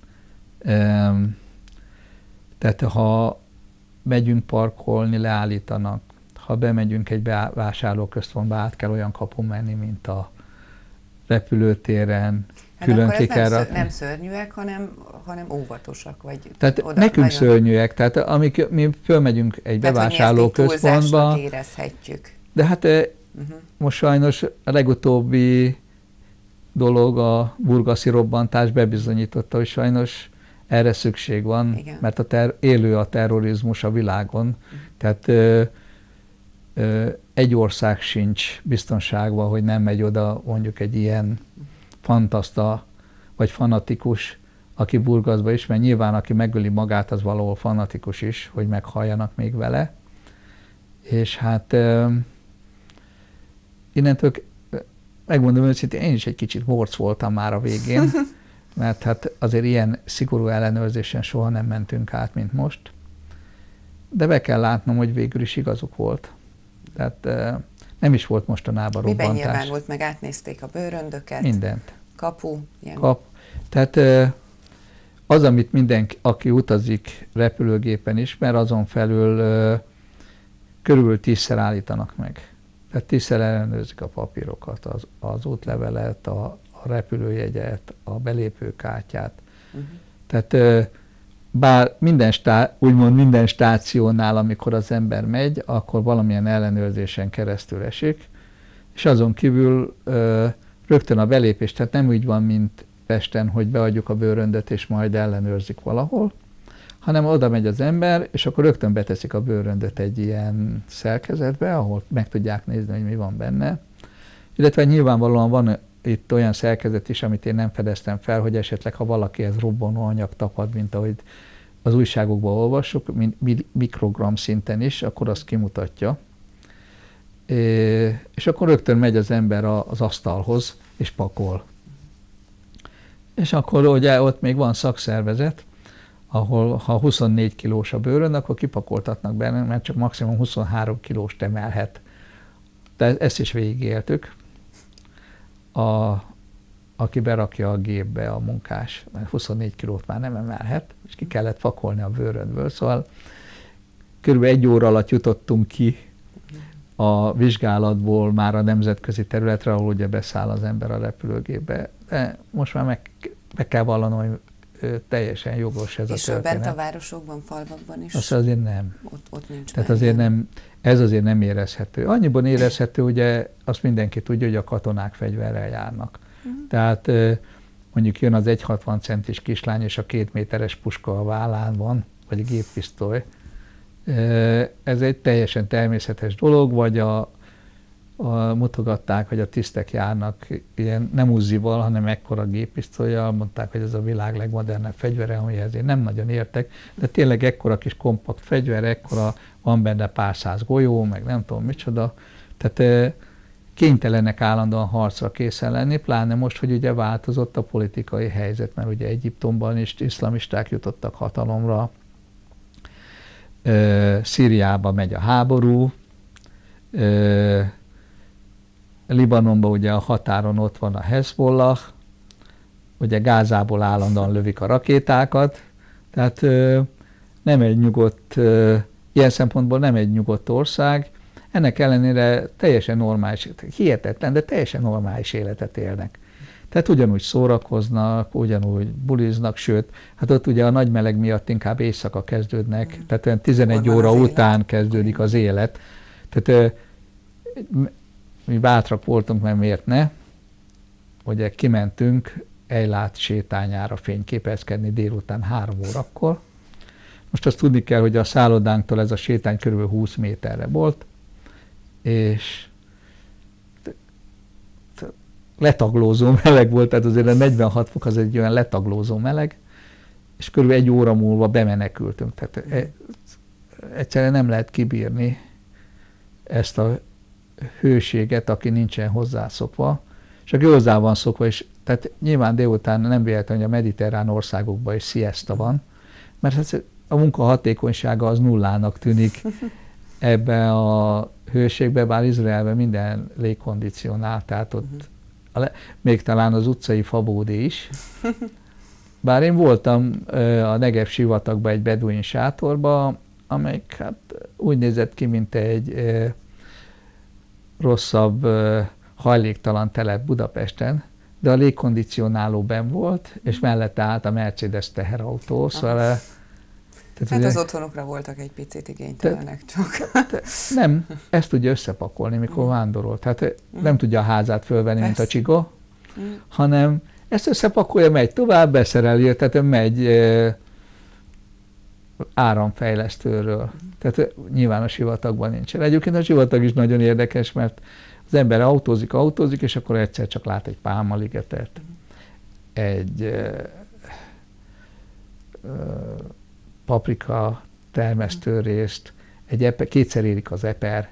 Tehát ha megyünk parkolni, leállítanak. Ha bemegyünk egy bevásárlóközpontba, át kell olyan kapun menni, mint a repülőtéren. Hát külön ki kell nem, nem szörnyűek, hanem, hanem óvatosak. Vagy tehát oda, nekünk nagyon... szörnyűek, tehát amik, mi fölmegyünk egy bevásárlóközpontba. Érezhetjük. De hát uh-huh. most sajnos a legutóbbi dolog, a burgaszi robbantás bebizonyította, hogy sajnos erre szükség van, igen. mert a ter- élő a terrorizmus a világon. Uh-huh. Tehát ö, ö, egy ország sincs biztonságban, hogy nem megy oda mondjuk egy ilyen uh-huh. fantaszta vagy fanatikus, aki burgaszba is, mert nyilván aki megöli magát, az valahol fanatikus is, hogy meghalljanak még vele. És hát euh, innentől, megmondom őszintén, én is egy kicsit morc voltam már a végén, mert hát azért ilyen szigorú ellenőrzésen soha nem mentünk át, mint most. De be kell látnom, hogy végül is igazuk volt. Tehát euh, nem is volt mostanában robbantás. Miben nyilvánult meg? Átnézték a bőröndöket? Mindent. Kapu? Ilyen. Kap. Tehát az, amit mindenki, aki utazik repülőgépen ismer, azon felül körülbelül tízszer állítanak meg. Tehát tízszer ellenőrzik a papírokat, az, az útlevelet, a, a repülőjegyet, a belépőkártyát. Uh-huh. Tehát bár minden, stá, úgymond minden stációnál, amikor az ember megy, akkor valamilyen ellenőrzésen keresztül esik, és azon kívül rögtön a belépés, tehát nem úgy van, mint Pesten, hogy beadjuk a bőröndöt, és majd ellenőrzik valahol, hanem oda megy az ember, és akkor rögtön beteszik a bőröndöt egy ilyen szerkezetbe, ahol meg tudják nézni, hogy mi van benne. Illetve nyilvánvalóan van itt olyan szerkezet is, amit én nem fedeztem fel, hogy esetleg, ha valakihez robbanó anyag tapad, mint ahogy az újságokban olvassuk, mikrogram szinten is, akkor azt kimutatja. És akkor rögtön megy az ember az asztalhoz, és pakol. És akkor ugye ott még van szakszervezet, ahol ha huszonnégy kilós a bőrönd, akkor kipakoltatnak benne, mert csak maximum huszonhárom kilóst emelhet. De ezt is végigéltük. A, aki berakja a gépbe, a munkás, mert huszonnégy kilót már nem emelhet, és ki kellett pakolni a bőröndből. Szóval körülbelül egy óra alatt jutottunk ki a vizsgálatból már a nemzetközi területre, ahol ugye beszáll az ember a repülőgépbe. De most már meg, meg kell vallanom, hogy teljesen jogos ez és a történet. És bent a városokban, falvakban is? Azt azért nem. Ott, ott nincs. Tehát azért nem, ez azért nem érezhető. Annyiban érezhető, ugye azt mindenki tudja, hogy a katonák fegyverrel járnak. Uh-huh. Tehát mondjuk jön az egy hatvan centis kislány, és a két méteres puska a vállán van, vagy a géppisztoly. Ez egy teljesen természetes dolog, vagy a a, mutogatták, hogy a tisztek járnak ilyen nem Uzival, hanem ekkora géppisztollyal, mondták, hogy ez a világ legmodernebb fegyvere, amihez én nem nagyon értek, de tényleg ekkora kis kompakt fegyver, ekkora, van benne pár száz golyó, meg nem tudom micsoda, tehát kénytelenek állandóan harcra készen lenni, pláne most, hogy ugye változott a politikai helyzet, mert ugye Egyiptomban is iszlamisták jutottak hatalomra, Szíriában megy a háború, Libanonban ugye a határon ott van a Hezbollah, ugye Gázából állandóan lövik a rakétákat, tehát nem egy nyugodt, ilyen szempontból nem egy nyugodt ország, ennek ellenére teljesen normális, hihetetlen, de teljesen normális életet élnek. Tehát ugyanúgy szórakoznak, ugyanúgy buliznak, sőt, hát ott ugye a nagy meleg miatt inkább éjszaka kezdődnek, mm. tehát olyan tizenegy óra után élet. kezdődik az élet. Tehát mi bátrak voltunk, mert miért ne? Ugye kimentünk Ejlát sétányára fényképezkedni délután három órakor. Most azt tudni kell, hogy a szállodánktól ez a sétány körülbelül húsz méterre volt, és letaglózó meleg volt, tehát azért a negyvenhat fok az egy olyan letaglózó meleg, és körülbelül egy óra múlva bemenekültünk. Tehát egyszerűen nem lehet kibírni ezt a hőséget, aki nincsen hozzászokva, és aki hozzá van szokva, és tehát nyilván délután nem véletlen, hogy a mediterrán országokban is siesta van, mert a munka hatékonysága az nullának tűnik ebben a hőségben, bár Izraelben minden légkondicionál, tehát ott a le, még talán az utcai fabódé is. Bár én voltam a Negev sivatagban egy beduin sátorban, amelyik hát úgy nézett ki, mint egy rosszabb, hajléktalan telep Budapesten, de a légkondicionáló benn volt, és mellette állt a Mercedes teherautó, szóval... Tehát hát ugye, az otthonokra voltak egy picit igénytelenek te, csak. Te, nem, ezt tudja összepakolni, mikor mm. vándorol. Tehát mm. nem tudja a házát fölvenni, Persze. mint a csiga, mm. hanem ezt összepakolja, megy tovább, beszereli, tehát megy e, áramfejlesztőről. Mm. Tehát nyilván a sivatagban nincsen. Egyébként a sivatag is nagyon érdekes, mert az ember autózik, autózik, és akkor egyszer csak lát egy pálmaligetet, mm. egy e, e, paprika termesztőrészt, egy eper, kétszer érik az eper.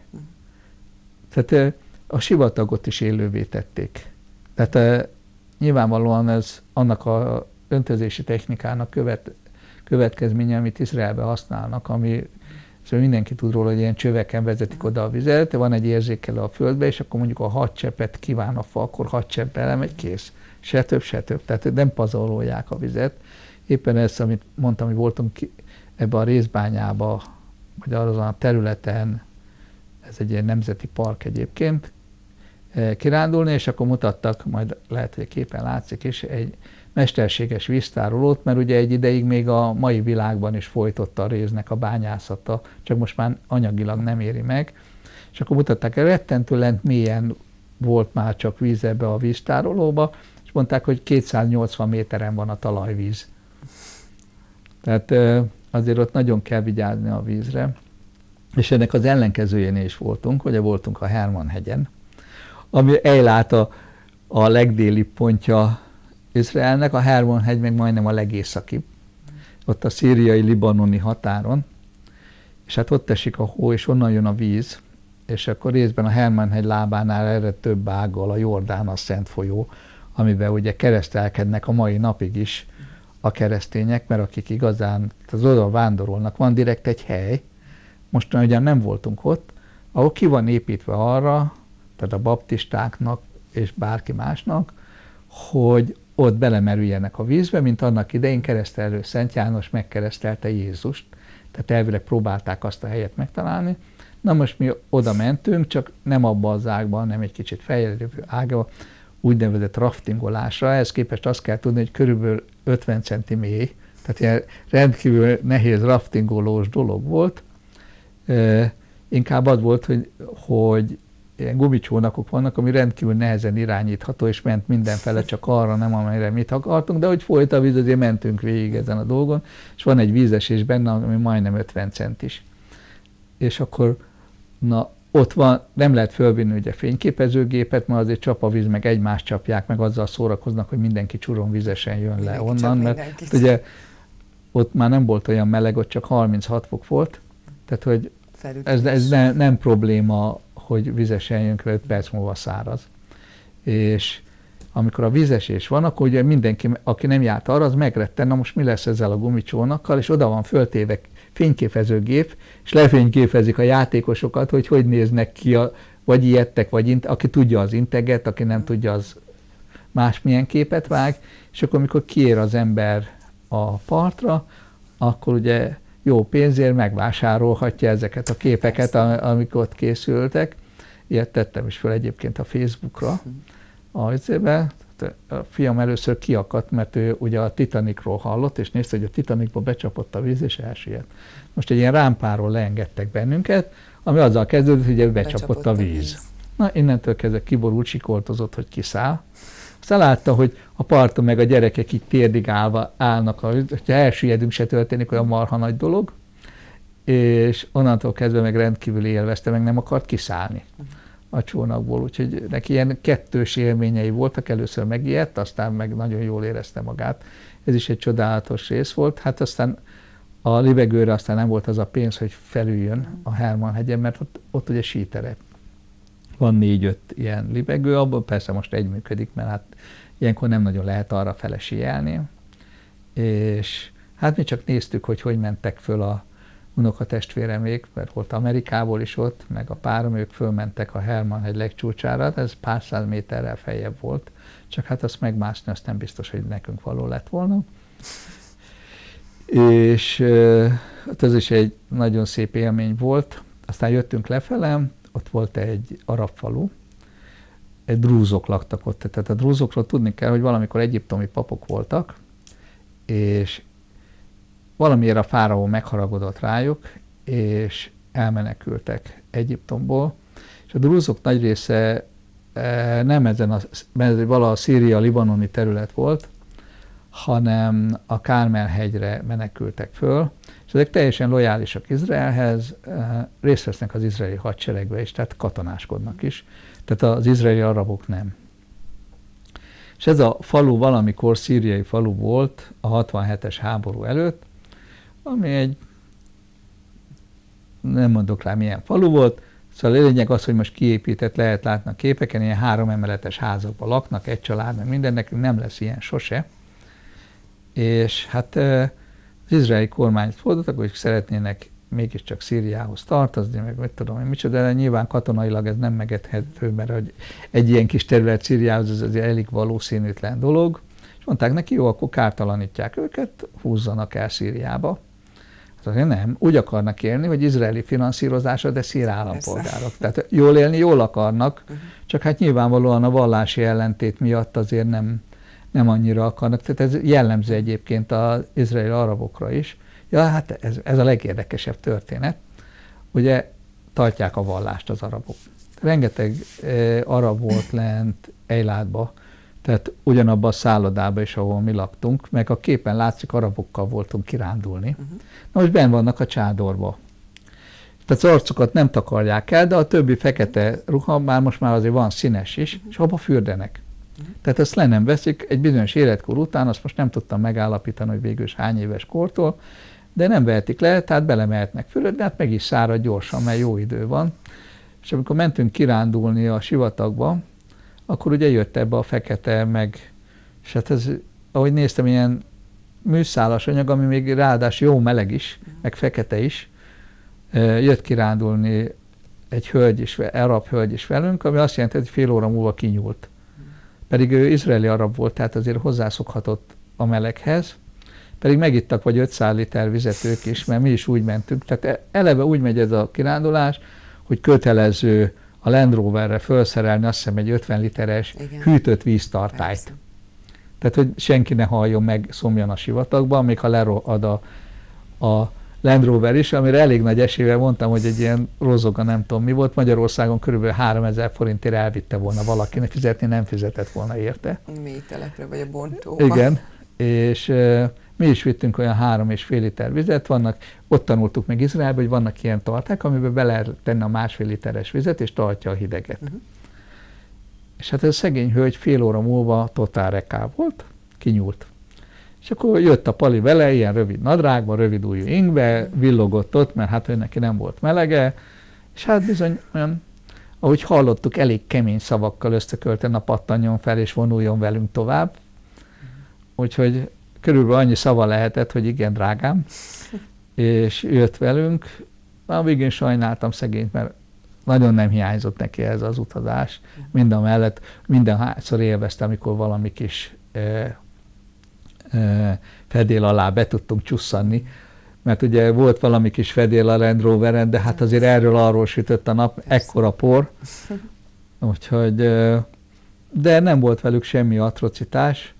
Tehát a sivatagot is élővé tették. Tehát nyilvánvalóan ez annak a öntözési technikának követ, következménye, amit Izraelben használnak, ami szóval mindenki tud róla, hogy ilyen csöveken vezetik oda a vizet, van egy érzékelő a földbe, és akkor mondjuk a hat cseppet kíván a fa, akkor hat csepp belemegy, kész. Se több, se több. Tehát nem pazarolják a vizet. Éppen ezt, amit mondtam, hogy voltunk ebbe a részbányába, vagy azon a területen, ez egy ilyen nemzeti park egyébként, kirándulni, és akkor mutattak, majd lehet, hogy képen látszik is, egy mesterséges víztárolót, mert ugye egy ideig még a mai világban is folytotta a réznek a bányászata, csak most már anyagilag nem éri meg. És akkor mutatták, hogy rettentő lent mélyen volt már csak víz ebbe a víztárolóba, és mondták, hogy kétszáznyolcvan méteren van a talajvíz. Tehát azért ott nagyon kell vigyázni a vízre. És ennek az ellenkezőjénél is voltunk, ugye voltunk a Hermon-hegyen, ami Ejlát a, a legdélibb pontja Izraelnek, a Hermon-hegy meg majdnem a legészakibb, ott a szíriai-libanoni határon, és hát ott esik a hó, és onnan jön a víz, és akkor részben a Hermon-hegy lábánál erre több ággal a Jordán, a Szent folyó, amiben ugye keresztelkednek a mai napig is a keresztények, mert akik igazán az oda vándorolnak, van direkt egy hely, most ugyan nem voltunk ott, ahol ki van építve arra, tehát a baptistáknak és bárki másnak, hogy ott belemerüljenek a vízbe, mint annak idején keresztelő Szent János megkeresztelte Jézust. Tehát elvileg próbálták azt a helyet megtalálni. Na most mi oda mentünk, csak nem abba az ágba, hanem egy kicsit feljövő ágba, úgynevezett raftingolásra. Ehhez képest azt kell tudni, hogy körülbelül ötven centi mély, tehát ilyen rendkívül nehéz raftingolós dolog volt. E, inkább az volt, hogy, hogy ilyen gumicsónakok vannak, ami rendkívül nehezen irányítható, és ment mindenfele, csak arra nem, amelyre mit akartunk, de hogy folyt a víz, azért mentünk végig ezen a dolgon, és van egy vízesés benne, ami majdnem ötven centis. És akkor, na, ott van, nem lehet fölvinni ugye fényképezőgépet, mert azért csap a víz, meg egymást csapják, meg azzal szórakoznak, hogy mindenki csuronvizesen jön le mindenki onnan, mert ugye ott már nem volt olyan meleg, ott csak harminchat fok volt, tehát hogy ez, ez ne, nem probléma, hogy vizesen jön, öt perc múlva száraz. És amikor a vízesés van, akkor ugye mindenki, aki nem járt arra, az megretten, na most mi lesz ezzel a gumicsónakkal, és oda van föltéve fényképezőgép, és lefényképezik a játékosokat, hogy hogy néznek ki, a, vagy ijedtek, vagy int, aki tudja az integet, aki nem tudja, az másmilyen képet vág, és akkor amikor kiér az ember a partra, akkor ugye jó pénzért megvásárolhatja ezeket a képeket, amik ott készültek. Ilyet tettem is fel egyébként a Facebookra. A, a fiam először kiakadt, mert ő ugye a Titanicról hallott, és nézte, hogy a Titanicba becsapott a víz, és elsüllyedt. Most egy ilyen rámpáról leengedtek bennünket, ami azzal kezdődött, hogy becsapott, becsapott a víz. víz. Na, innentől kezdve kiborult, sikoltozott, hogy kiszáll. Aztán látta, hogy a parton meg a gyerekek így térdig állva állnak, hogyha elsüllyedünk, se történik olyan marha nagy dolog, és onnantól kezdve meg rendkívül élvezte, meg nem akart kiszállni a csónakból, úgyhogy neki ilyen kettős élményei voltak, először megijedt, aztán meg nagyon jól érezte magát. Ez is egy csodálatos rész volt, hát aztán a libegőre aztán nem volt az a pénz, hogy felüljön a Hermann-hegyen, mert ott, ott ugye síterep. Van négy-öt ilyen libegő, abban persze most egy működik, mert hát ilyenkor nem nagyon lehet arra fele síelni. És hát mi csak néztük, hogy hogy mentek föl a unokatestvéremék, mert volt Amerikából is ott, meg a párom, ők fölmentek a Hermann-hegy legcsúcsára, ez pár száz méterrel feljebb volt, csak hát azt megmászni, azt nem biztos, hogy nekünk való lett volna. És ez is egy nagyon szép élmény volt. Aztán jöttünk lefele, ott volt egy arab falu, egy drúzok laktak ott. Tehát a drúzokról tudni kell, hogy valamikor egyiptomi papok voltak, és valamiért a fáraó megharagudott rájuk, és elmenekültek Egyiptomból. És a drúzok nagy része nem ezen a, mert valaha a Szíria-libanoni terület volt, hanem a Kármel-hegyre menekültek föl, és ezek teljesen lojálisak Izraelhez, részt vesznek az izraeli hadseregbe is, tehát katonáskodnak is, tehát az izraeli arabok nem. És ez a falu valamikor szíriai falu volt a hatvanhetes háború előtt, ami egy, nem mondok rá milyen falu volt, szóval a lényeg az, hogy most kiépített, lehet látni a képeken, ilyen három emeletes házakban laknak, egy család, meg minden, nekünk nem lesz ilyen sose. És hát az izraeli kormányt fordultak, hogy szeretnének mégiscsak Szíriához tartozni, meg mit tudom én micsoda, de nyilván katonailag ez nem megedhető, mert hogy egy ilyen kis terület Szíriához ez azért elég valószínűtlen dolog. És mondták neki, jó, akkor kártalanítják őket, húzzanak el Szíriába. Hát azért nem, úgy akarnak élni, hogy izraeli finanszírozása, de szír állampolgárok. Tehát jól élni jól akarnak, csak hát nyilvánvalóan a vallási ellentét miatt azért nem, nem annyira akarnak. Tehát ez jellemző egyébként az izraeli arabokra is. Ja, hát ez, ez a legérdekesebb történet. Ugye tartják a vallást az arabok. Rengeteg eh, arab volt lent Ejlátba, tehát ugyanabban a szállodában is, ahol mi laktunk, meg a képen látszik, arabokkal voltunk kirándulni. Uh-huh. Na most benn vannak a csádorba. Tehát az arcukat nem takarják el, de a többi fekete ruha már most már azért van színes is, uh-huh. és abba fürdenek. Uh-huh. Tehát ezt le nem veszik, egy bizonyos életkor után, azt most nem tudtam megállapítani, hogy végül is hány éves kortól, de nem vehetik le, tehát belemehetnek fürdeni, de hát meg is szárad gyorsan, mert jó idő van. És amikor mentünk kirándulni a sivatagba, akkor ugye jött ebbe a fekete, meg, és hát ez, ahogy néztem, ilyen műszálas anyag, ami még ráadásul jó meleg is, meg fekete is, jött kirándulni egy hölgy is, arab hölgy is velünk, ami azt jelenti, hogy fél óra múlva kinyúlt. Pedig ő izraeli arab volt, tehát azért hozzászokhatott a meleghez, pedig megittak vagy ötszáz liter vizet ők is, mert mi is úgy mentünk. Tehát eleve úgy megy ez a kirándulás, hogy kötelező a Land Roverre felszerelni azt hiszem egy ötven literes igen. hűtött víztartályt. Persze. Tehát, hogy senki ne halljon meg, szomjan a sivatagban, még ha lerad a, a Land Rover is, amire elég nagy eséllyel mondtam, hogy egy ilyen rozoga, nem tudom mi volt, Magyarországon körülbelül háromezer forintért elvitte volna valakinek, fizetni nem fizetett volna érte. Mély telepre vagy a bontóba. Igen, és mi is vittünk olyan három és fél liter vizet, vannak, ott tanultuk meg Izraelben, hogy vannak ilyen tarták, amiben be lehet tenni a másfél literes vizet, és tartja a hideget. Uh-huh. És hát ez a szegény hölgy fél óra múlva totál reká volt, kinyúlt. És akkor jött a Pali vele, ilyen rövid nadrágban, rövid ujjú ingbe, villogott ott, mert hát ő neki nem volt melege, és hát bizony olyan, ahogy hallottuk, elég kemény szavakkal összekölte, a pattanjon fel és vonuljon velünk tovább. Úgyhogy körülbelül annyi szava lehetett, hogy igen, drágám, és jött velünk. A végén sajnáltam szegényt, mert nagyon nem hiányzott neki ez az utazás. Minden mellett, mindenhányszor élvezte, amikor valami kis e, e, fedél alá be tudtunk csusszanni, mert ugye volt valami kis fedél a Land Roveren, de hát azért erről arról sütött a nap, ekkora por. Úgyhogy, de nem volt velük semmi atrocitás,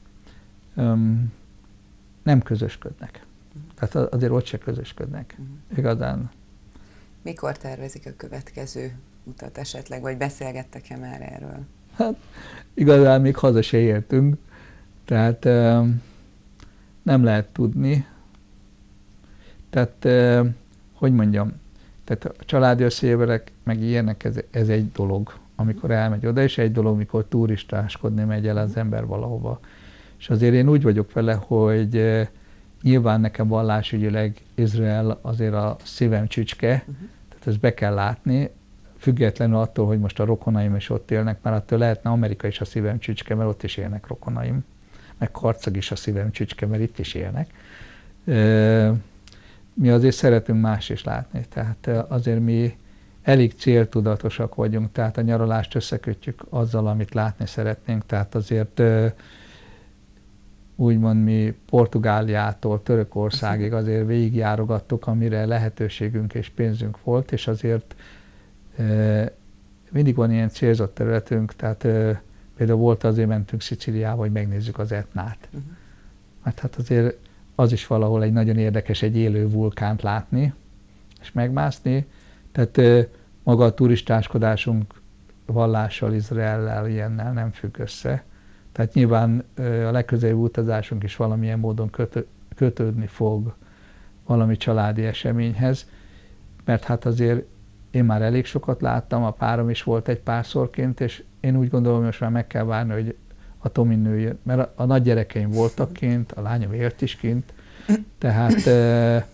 nem közösködnek. Tehát azért ott se közösködnek. Igazán. Mikor tervezik a következő utat esetleg, vagy beszélgettek-e már erről? Hát igazán még haza se értünk, tehát nem lehet tudni. Tehát, hogy mondjam, tehát a családi összejövetelek, meg ilyenek, ez, ez egy dolog, amikor elmegy oda, és egy dolog, mikor turistáskodni megy el az ember valahova. És azért én úgy vagyok vele, hogy nyilván nekem vallásügyileg Izrael azért a szívem csücske, uh-huh. tehát ezt be kell látni, függetlenül attól, hogy most a rokonaim is ott élnek, mert attól lehetne Amerika is a szívem csücske, mert ott is élnek rokonaim, meg Karcag is a szívem csücske, mert itt is élnek. Mi azért szeretünk más is látni, tehát azért mi elég céltudatosak vagyunk, tehát a nyaralást összekötjük azzal, amit látni szeretnénk, tehát azért úgymond mi Portugáliától Törökországig azért végigjárogattuk, amire lehetőségünk és pénzünk volt, és azért mindig van ilyen célzott területünk, tehát például volt azért mentünk Szicíliába, hogy megnézzük az Etnát. Uh-huh. Mert hát azért az is valahol egy nagyon érdekes, egy élő vulkánt látni, és megmászni. Tehát maga a turistáskodásunk vallással, Izraellel, ilyennel nem függ össze. Tehát nyilván a legközelebbi utazásunk is valamilyen módon kötö, kötődni fog valami családi eseményhez, mert hát azért én már elég sokat láttam, a párom is volt egy párszorként, és én úgy gondolom, hogy most már meg kell várni, hogy a Tomi nőjön, mert a, a nagy gyerekeim voltak kint, a lányom élt is kint, tehát e,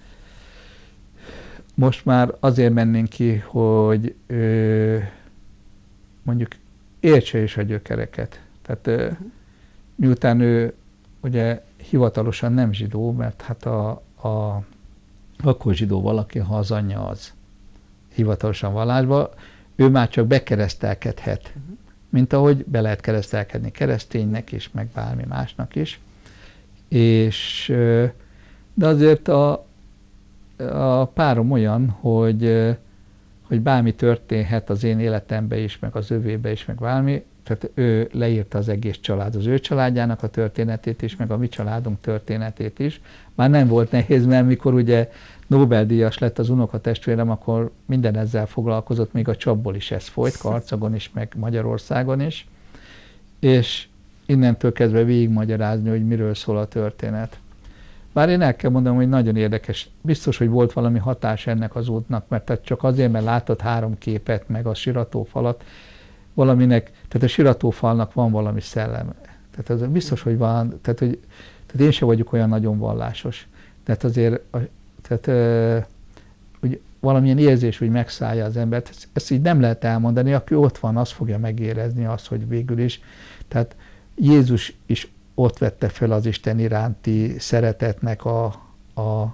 most már azért mennénk ki, hogy e, mondjuk értse is a gyökereket. Tehát e, miután ő ugye hivatalosan nem zsidó, mert hát a, a akkor zsidó valaki, ha az anyja az hivatalosan vallásba, ő már csak bekeresztelkedhet. Uh-huh. Mint ahogy be lehet keresztelkedni kereszténynek is, meg bármi másnak is. És, de azért a, a párom olyan, hogy, hogy bármi történhet az én életembe is, meg az övébe is, meg bármi, tehát ő leírta az egész család, az ő családjának a történetét is, meg a mi családunk történetét is. Már nem volt nehéz, mert mikor ugye Nobel-díjas lett az unokatestvérem, akkor minden ezzel foglalkozott, még a csapból is ez folyt, Karcagon is, meg Magyarországon is. És innentől kezdve végigmagyarázni, hogy miről szól a történet. Bár én el kell mondanom, hogy nagyon érdekes. Biztos, hogy volt valami hatás ennek az útnak, mert csak azért, mert látott három képet, meg a siratófalat, valaminek, tehát a siratófalnak van valami szelleme. Tehát az biztos, hogy van, tehát, hogy, tehát én sem vagyok olyan nagyon vallásos. Tehát azért a, tehát, ö, úgy valamilyen érzés, hogy megszállja az embert. Ezt, ezt így nem lehet elmondani, aki ott van, az fogja megérezni azt, hogy végül is. Tehát Jézus is ott vette fel az Isten iránti szeretetnek a, a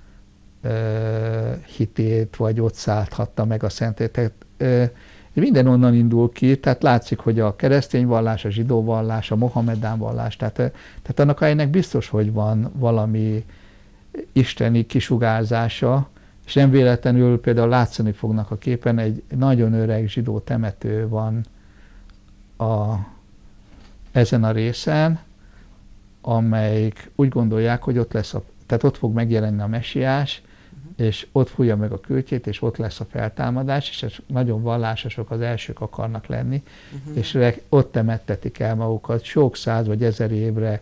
ö, hitét, vagy ott szállthatta meg a szentét. Tehát, ö, minden onnan indul ki, tehát látszik, hogy a keresztény vallás, a zsidó vallás, a mohamedán vallás, tehát, tehát annak helynek biztos, hogy van valami isteni kisugárzása, és nem véletlenül például látszani fognak a képen, egy nagyon öreg zsidó temető van a, ezen a részen, amelyik úgy gondolják, hogy ott lesz a, tehát ott fog megjelenni a messiás, uh-huh. és ott fújja meg a kürtjét, és ott lesz a feltámadás, és nagyon vallásosok az elsők akarnak lenni, uh-huh. és ott temettetik el magukat sok száz vagy ezer évre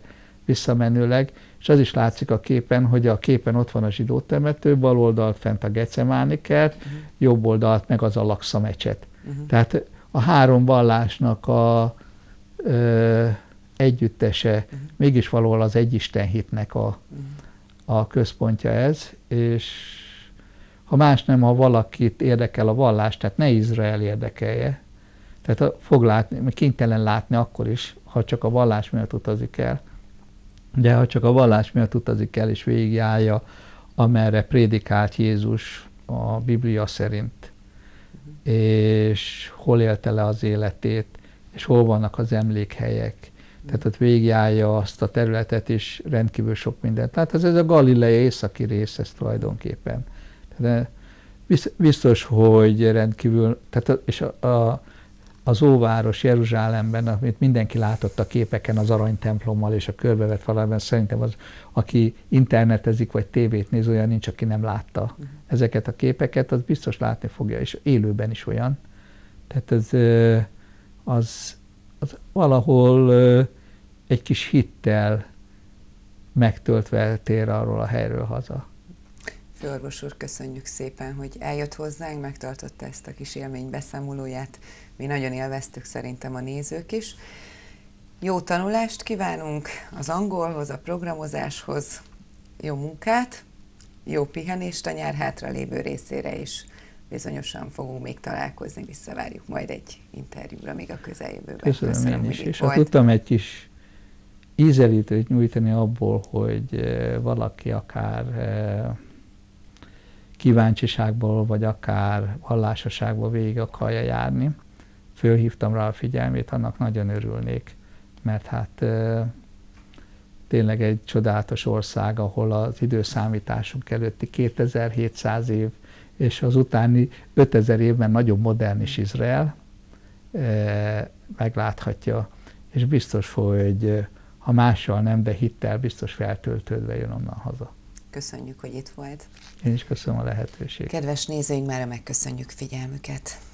visszamenőleg, és az is látszik a képen, hogy a képen ott van a zsidó temető, bal oldalt fent a Gecemáni kert, uh-huh. jobb oldalt meg az Al-Aqsa mecset. Uh-huh. Tehát a három vallásnak a ö, együttese, uh-huh. mégis valahol az egyisten hitnek a, uh-huh. a központja ez, és ha más nem, ha valakit érdekel a vallás, tehát ne Izrael érdekelje, tehát fog látni, kénytelen látni akkor is, ha csak a vallás miatt utazik el, de ha csak a vallás miatt utazik el és végigjárja, amerre prédikált Jézus a Biblia szerint, uh-huh. és hol élte le az életét, és hol vannak az emlékhelyek, uh-huh. tehát ott végigjárja azt a területet is, rendkívül sok mindent. Tehát ez, ez a Galilea északi rész, ez tulajdonképpen. De biztos, hogy rendkívül, tehát és a, a, az óváros Jeruzsálemben, amit mindenki látott a képeken az aranytemplommal és a körbevett falában, szerintem az, aki internetezik vagy tévét néz, olyan nincs, aki nem látta uh-huh. ezeket a képeket, az biztos látni fogja, és élőben is olyan. Tehát ez az, az valahol egy kis hittel megtöltve tér arról a helyről haza. Főorvos úr, köszönjük szépen, hogy eljött hozzánk, megtartotta ezt a kis élménybeszámolóját. Mi nagyon élveztük, szerintem a nézők is. Jó tanulást kívánunk az angolhoz, a programozáshoz, jó munkát, jó pihenést a nyár hátralévő részére is. Bizonyosan fogunk még találkozni, visszavárjuk majd egy interjúra még a közeljövőben. Köszönöm, Köszönöm én is, és ha tudtam egy kis ízelítőt nyújtani abból, hogy valaki akár kíváncsiságból, vagy akár vallásoságból végig akarja járni. Fölhívtam rá a figyelmét, annak nagyon örülnék, mert hát e, tényleg egy csodálatos ország, ahol az időszámításunk előtti kétezer-hétszáz év, és az utáni ötezer évben nagyon modern is Izrael e, megláthatja, és biztos, hogy ha mással nem, de hittel biztos feltöltődve jön onnan haza. Köszönjük, hogy itt volt. Én is köszönöm a lehetőséget. Kedves nézőink, mára megköszönjük figyelmüket.